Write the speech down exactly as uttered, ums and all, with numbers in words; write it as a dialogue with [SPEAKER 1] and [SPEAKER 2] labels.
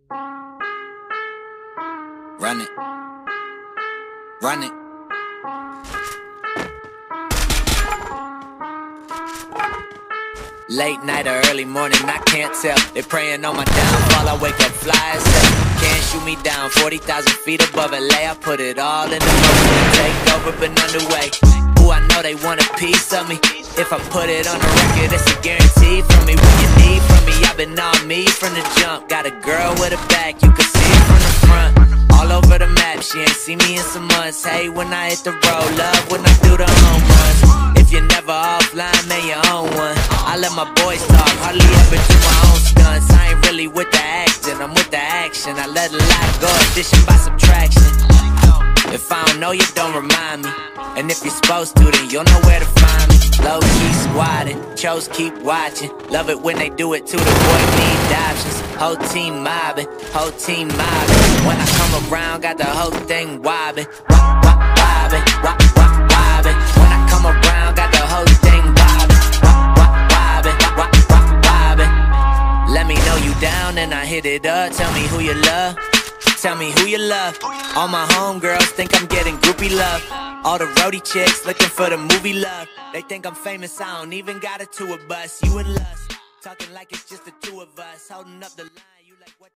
[SPEAKER 1] Run it. Run it. Late night or early morning, I can't tell. They praying on my downfall, I wake up fly as hell. Can't shoot me down, forty thousand feet above L A. I put it all in the motion to take over, been underway. Ooh, I know they want a piece of me. If I put it on the record, it's a guarantee from me. What you need from me, I've been on me from the jump. Got a girl with a back, you can see it from the front. All over the map, she ain't seen me in some months. Hey, when I hit the road, love when I do the home runs. If you're never offline, man, you own one. I let my boys talk, hardly ever do my own stunts. I ain't really with the acting, I'm with the action. I let a lot go, addition by subtraction. If I don't know you, don't remind me. And if you're supposed to, then you'll know where to find me. Low-key squatting, chose keep watching. Love it when they do it to the boy need options. Whole team mobbing, whole team mobbing. When I come around, got the whole thing wobbing. Wop, wop, wobbing, wop, wop, wobbing. When I come around, got the whole thing wobbing. Wop, wop, wobbing, wop, wop, wobbing. Let me know you down and I hit it up. Tell me who you love. Tell me who you love. All my homegirls think I'm getting groupie love. All the roadie chicks looking for the movie love. They think I'm famous, I don't even got a tour bus. You and Lust, talking like it's just the two of us. Holding up the line, you like what?